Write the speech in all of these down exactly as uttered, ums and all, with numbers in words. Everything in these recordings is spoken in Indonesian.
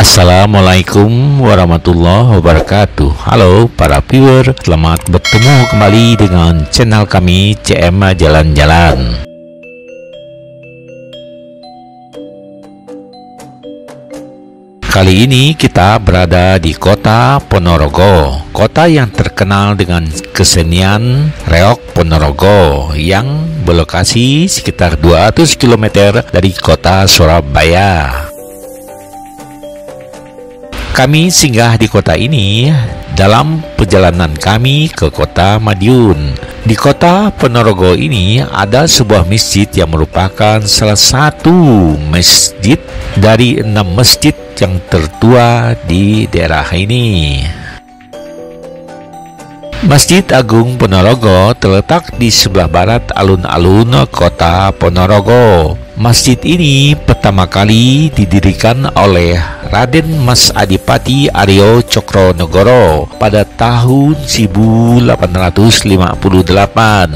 Assalamualaikum warahmatullahi wabarakatuh. Halo para viewer, selamat bertemu kembali dengan channel kami C M Jalan-Jalan. Kali ini kita berada di kota Ponorogo, kota yang terkenal dengan kesenian reok Ponorogo yang berlokasi sekitar dua ratus kilometer dari kota Surabaya. Kami singgah di kota ini dalam perjalanan kami ke kota Madiun. Di kota Ponorogo ini ada sebuah masjid yang merupakan salah satu masjid dari enam masjid yang tertua di daerah ini. Masjid Agung Ponorogo terletak di sebelah barat alun-alun kota Ponorogo. Masjid ini pertama kali didirikan oleh Raden Mas Adipati Aryo Cokronegoro pada tahun seribu delapan ratus lima puluh delapan.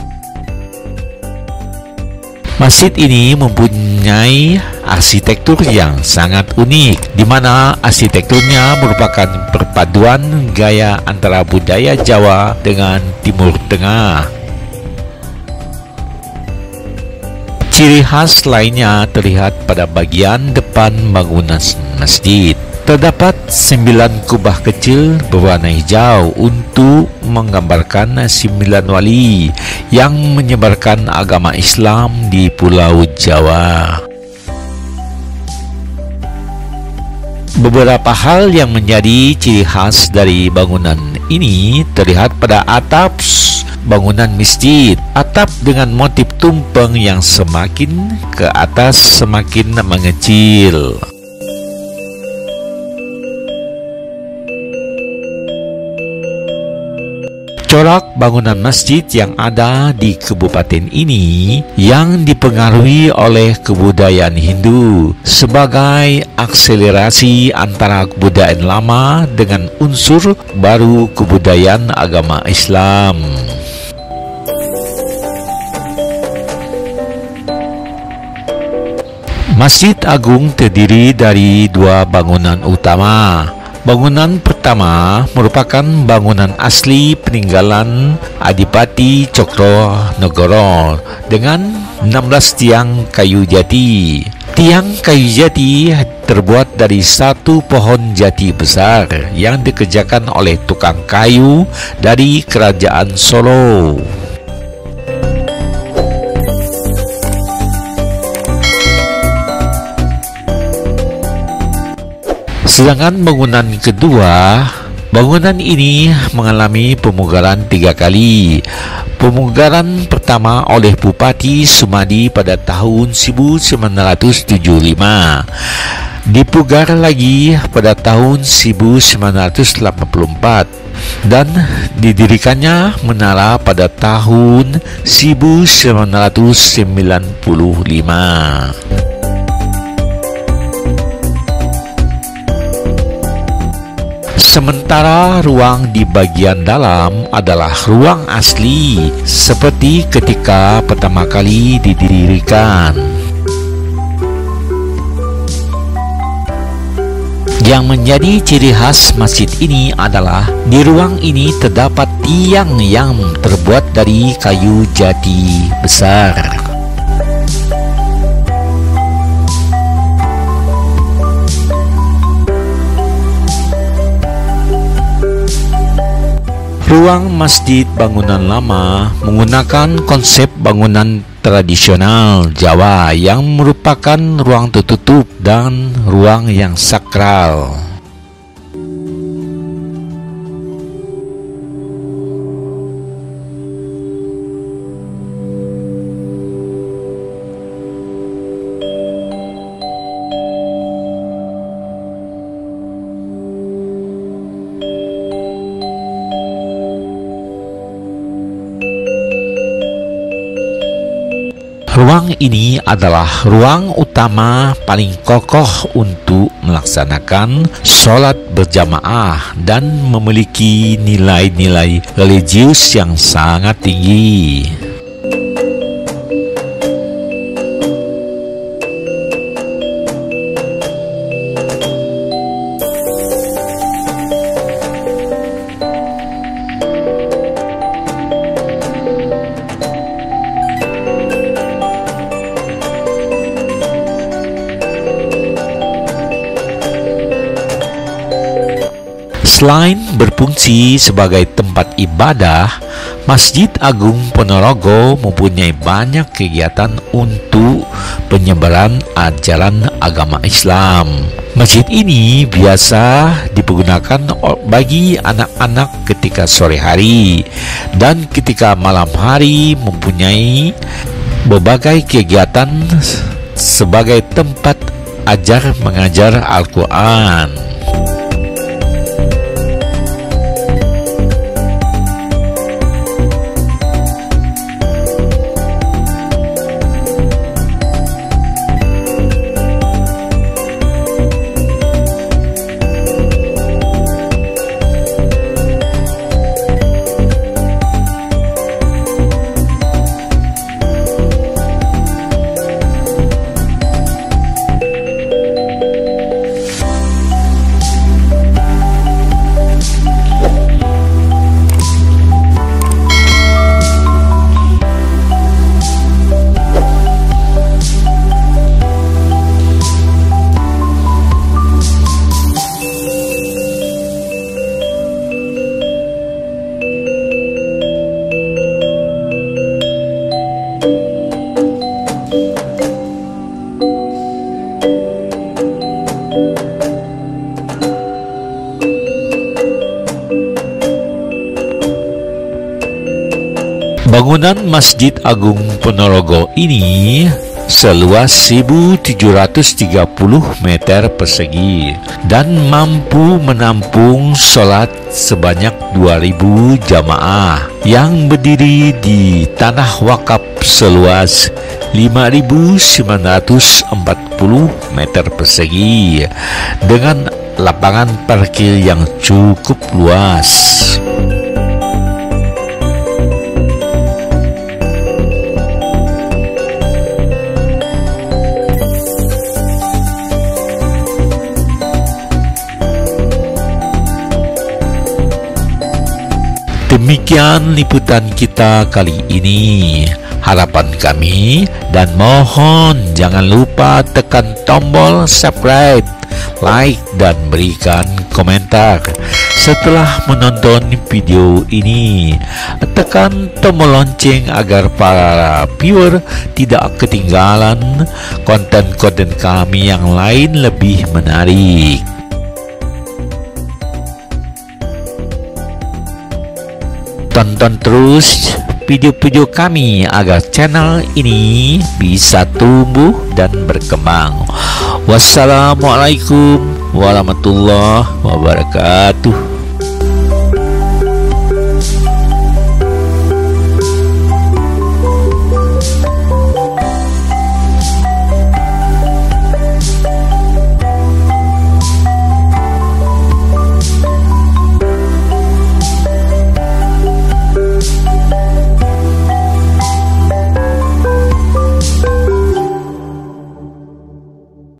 Masjid ini mempunyai arsitektur yang sangat unik, di mana arsitekturnya merupakan perpaduan gaya antara budaya Jawa dengan Timur Tengah. Ciri khas lainnya terlihat pada bagian depan bangunan masjid. Terdapat sembilan kubah kecil berwarna hijau untuk menggambarkan sembilan wali yang menyebarkan agama Islam di Pulau Jawa. Beberapa hal yang menjadi ciri khas dari bangunan ini terlihat pada atap bangunan masjid. Atap dengan motif tumpeng yang semakin ke atas semakin mengecil. Corak bangunan masjid yang ada di kabupaten ini yang dipengaruhi oleh kebudayaan Hindu sebagai akselerasi antara kebudayaan lama dengan unsur baru kebudayaan agama Islam. Masjid Agung terdiri dari dua bangunan utama. Bangunan pertama merupakan bangunan asli peninggalan Adipati Cokronegoro dengan enam belas tiang kayu jati. Tiang kayu jati terbuat dari satu pohon jati besar yang dikerjakan oleh tukang kayu dari Kerajaan Solo. Sedangkan bangunan kedua, bangunan ini mengalami pemugaran tiga kali. Pemugaran pertama oleh Bupati Sumadi pada tahun seribu sembilan ratus tujuh puluh lima. Dipugar lagi pada tahun seribu sembilan ratus delapan puluh empat. Dan didirikannya menara pada tahun seribu sembilan ratus sembilan puluh lima. Sementara ruang di bagian dalam adalah ruang asli seperti ketika pertama kali didirikan. Yang menjadi ciri khas masjid ini adalah di ruang ini terdapat tiang yang terbuat dari kayu jati besar. Ruang masjid bangunan lama menggunakan konsep bangunan tradisional Jawa yang merupakan ruang tertutup dan ruang yang sakral. Ruang ini adalah ruang utama paling kokoh untuk melaksanakan sholat berjamaah dan memiliki nilai-nilai religius yang sangat tinggi. Selain berfungsi sebagai tempat ibadah, Masjid Agung Ponorogo mempunyai banyak kegiatan untuk penyebaran ajaran agama Islam. Masjid ini biasa dipergunakan bagi anak-anak ketika sore hari, dan ketika malam hari mempunyai berbagai kegiatan sebagai tempat ajar mengajar Al-Quran. Bangunan Masjid Agung Ponorogo ini seluas seribu tujuh ratus tiga puluh meter persegi dan mampu menampung sholat sebanyak dua ribu jamaah yang berdiri di tanah wakaf seluas lima ribu sembilan ratus empat puluh meter persegi dengan lapangan parkir yang cukup luas. Demikian liputan kita kali ini. Harapan kami dan mohon jangan lupa tekan tombol subscribe, like, dan berikan komentar. Setelah menonton video ini, tekan tombol lonceng agar para viewer tidak ketinggalan konten-konten kami yang lain lebih menarik. Tonton terus video-video kami agar channel ini bisa tumbuh dan berkembang. Wassalamualaikum warahmatullahi wabarakatuh.